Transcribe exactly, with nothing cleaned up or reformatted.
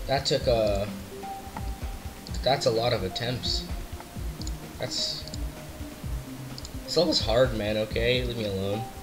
That took a... That's a lot of attempts. That's... This level's hard, man, okay? Leave me alone.